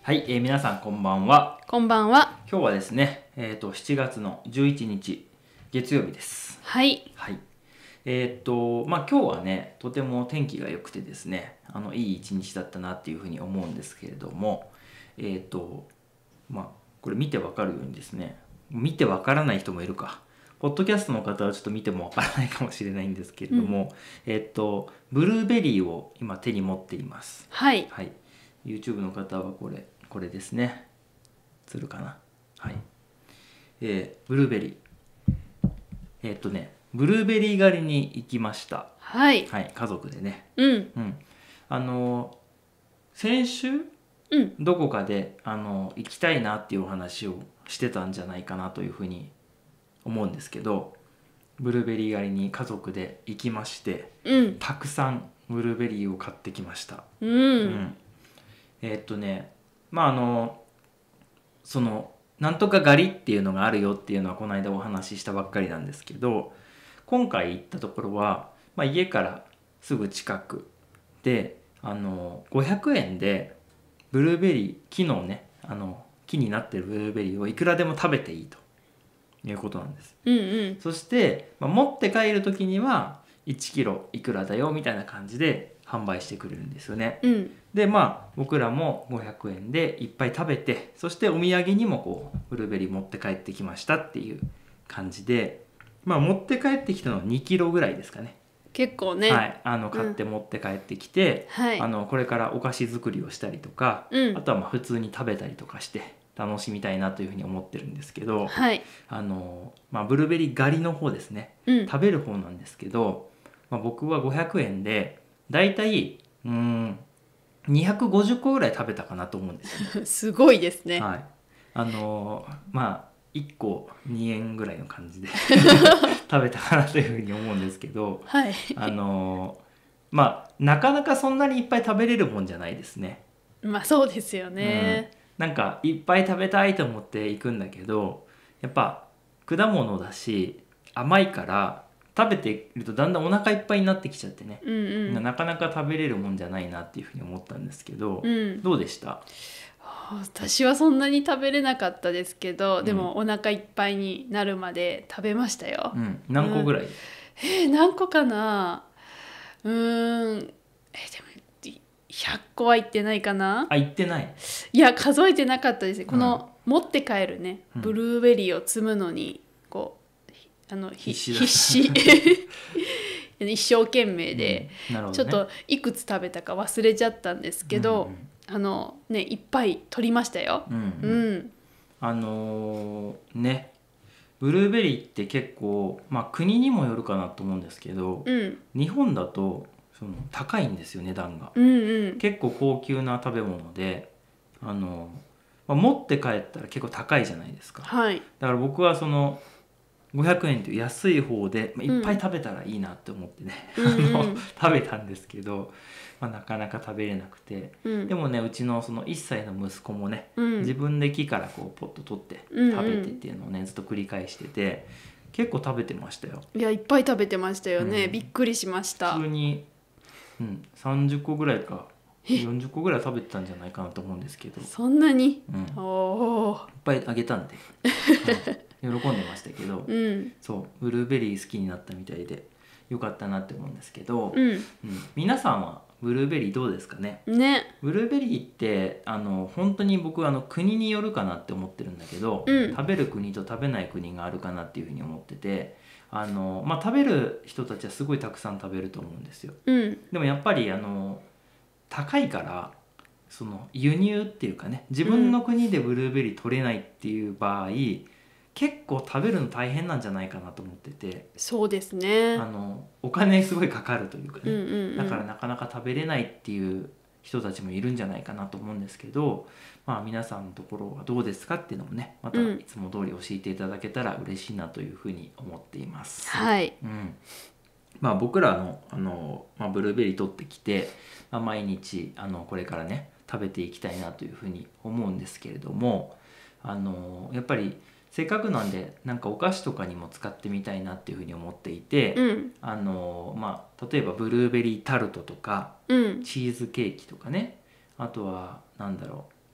はい、皆さんこんばんは。 こんばんは。 今日はですね、7月の11日月曜日です。 はい。 はい。今日はね、とても天気が良くてですね、いい一日だったなっていうふうに思うんですけれども、これ見てわかるようにですね、見てわからない人もいるか。ポッドキャストの方はちょっと見てもわからないかもしれないんですけれども、ブルーベリーを今手に持っています。 はい。 はい。YouTube の方はこれですね。映るかな。はい。ブルーベリー。ブルーベリー狩りに行きました。 はい。 はい、家族でね。 うん。 先週、 うん。 どこかで行きたいなっていうお話をしてたんじゃないかなというふうに思うんですけど、ブルーベリー狩りに家族で行きまして、 うん。 たくさんブルーベリーを買ってきました。 うん。 そのなんとか狩りっていうのがあるよっていうのはこの間お話ししたばっかりなんですけど、今回行ったところは、家からすぐ近くで500円でブルーベリー、木のね木になってるブルーベリーをいくらでも食べていいということなんです。 うん。うん。 そして、持って帰る時には1キロいくらだよみたいな感じで販売してくれるんですよね。 うん。 で僕らも500円でいっぱい食べて、そしてお土産にもこうブルーベリー持って帰ってきましたっていう感じで、持って帰ってきたのは2キロぐらいですかね。 結構ね。 はい、買って持って帰ってきて、 はい。 これからお菓子作りをしたりとか、 うん。 あとは普通に食べたりとかして楽しみたいなというふうに思ってるんですけど、 はい。 ブルーベリー狩りの方ですね、 うん。 食べる方なんですけど、僕は500円でだいたい250個ぐらい食べたかなと思うんですよね。 すごいですね。 はい。1個2円ぐらいの感じで食べたかなというふうに思うんですけど、 はい。 なかなかそんなにいっぱい食べれるもんじゃないですね。 まあそうですよね。 なんかいっぱい食べたいと思って行くんだけど、やっぱ果物だし甘いから食べているとだんだんお腹いっぱいになってきちゃってね、 うんうん。 なかなか食べれるもんじゃないなっていうふうに思ったんですけど、 うん。 どうでした？ 私はそんなに食べれなかったですけど、でうんもお腹いっぱいになるまで食べましたよ。 何個ぐらい？ 何個かな。でも100個はいってないかな。 行ってない。 いや数えてなかったですね。この持って帰るね、 うんブルーベリーを摘むのにこう必死だ必死一生懸命で、 なるほどね。 ちょっといくつ食べたか忘れちゃったんですけど、いっぱい取りましたよ。 ね、ブルーベリーって結構、国にもよるかなと思うんですけど、日本だと高いんですよ、値段が。結構高級な食べ物で、持って帰ったら結構高いじゃないですか。 はい。 だから僕はその500円という安い方で、いっぱい食べたらいいなって思ってね、食べたんですけど、なかなか食べれなくて、でもね、うちのその1歳の息子もね、自分で木からこうポッと取って食べてっていうのをね、ずっと繰り返してて、結構食べてましたよ。 いやいっぱい食べてましたよね。びっくりしました。 普通に、30個ぐらいか40個ぐらい食べてたんじゃないかなと思うんですけど、 そんなに、 いっぱいあげたんで、喜んでましたけど、そうブルーベリー好きになったみたいでよかったなって思うんですけど、皆さんはブルーベリーどうですかね。ブルーベリーって本当に僕国によるかなって思ってるんだけど、食べる国と食べない国があるかなっていうふうに思ってて、食べる人たちはすごいたくさん食べると思うんですよ。でもやっぱり高いから、その輸入っていうかね、自分の国でブルーベリー取れないっていう場合、結構食べるの大変なんじゃないかなと思ってて。 そうですね。 お金すごいかかるというかね、だからなかなか食べれないっていう人たちもいるんじゃないかなと思うんですけど、皆さんのところはどうですかっていうのもね、またいつも通り教えていただけたら嬉しいなというふうに思っています。 はい。 僕らのブルーベリー取ってきて、毎日これからね食べていきたいなというふうに思うんですけれども、やっぱりせっかくなんでなんかお菓子とかにも使ってみたいなっていうふうに思っていて、例えばブルーベリータルトとか、チーズケーキとかね、あとは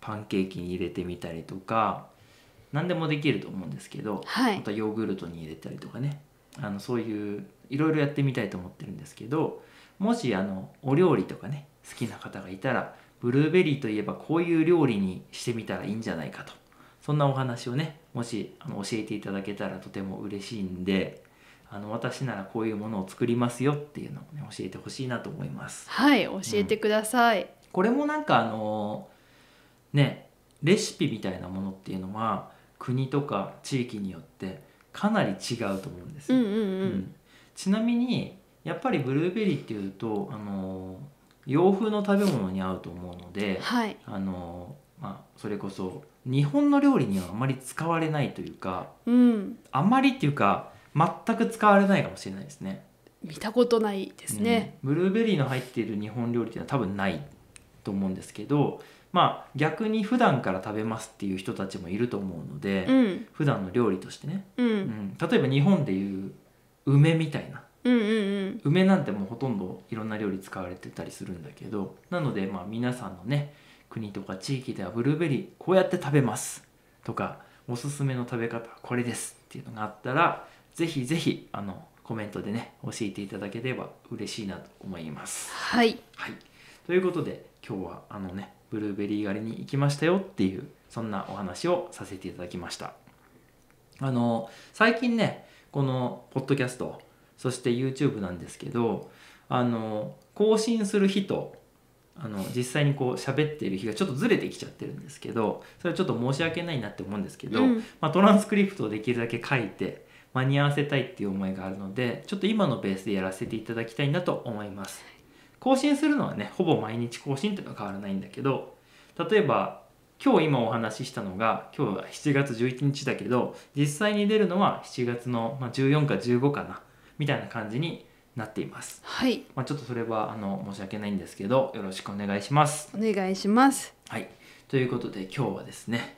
パンケーキに入れてみたりとか何でもできると思うんですけど、 はい、 またヨーグルトに入れたりとかね、そういういろいろやってみたいと思ってるんですけど、もしお料理とかね好きな方がいたら、ブルーベリーといえばこういう料理にしてみたらいいんじゃないかと、そんなお話をねもし教えていただけたらとても嬉しいんで、私ならこういうものを作りますよっていうのを、ね、教えてほしいなと思います。 はい、教えてください。 これもなんかねレシピみたいなものっていうのは国とか地域によってかなり違うと思うんですよ。ちなみにやっぱりブルーベリーっていうと洋風の食べ物に合うと思うので、 はい、 それこそ日本の料理にはあまり使われないというか、あまりっていうか全く使われないかもしれないですね。 見たことないですね。 ブルーベリーの入っている日本料理っていうのは多分ないと思うんですけど、逆に普段から食べますっていう人たちもいると思うので、普段の料理としてね、例えば日本でいう梅みたいな、梅なんてもうほとんどいろんな料理使われてたりするんだけど、なので皆さんのね国とか地域ではブルーベリーこうやって食べますとか、おすすめの食べ方はこれですっていうのがあったら、ぜひぜひコメントでね教えていただければ嬉しいなと思います。 はい、 はい、ということで今日はブルーベリー狩りに行きましたよっていう、そんなお話をさせていただきました。最近ねこのポッドキャスト、そして YouTube なんですけど、更新する日と実際にこう喋っている日がちょっとずれてきちゃってるんですけど、それはちょっと申し訳ないなって思うんですけど、トランスクリプトをできるだけ書いて間に合わせたいっていう思いがあるので、ちょっと今のベースでやらせていただきたいなと思います。更新するのはねほぼ毎日更新っていうのは変わらないんだけど、例えば今日今お話ししたのが今日は7月11日だけど、実際に出るのは7月の14か15かなみたいな感じになっています。 はい、 ちょっとそれは申し訳ないんですけど、よろしくお願いします。 お願いします。 はい、ということで今日はですね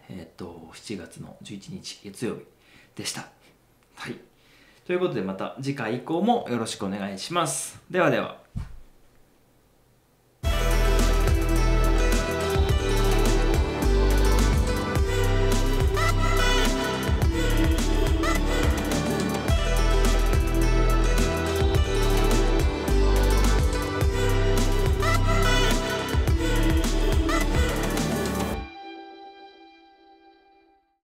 7月の11日月曜日でした。はい、ということでまた次回以降もよろしくお願いします。ではでは。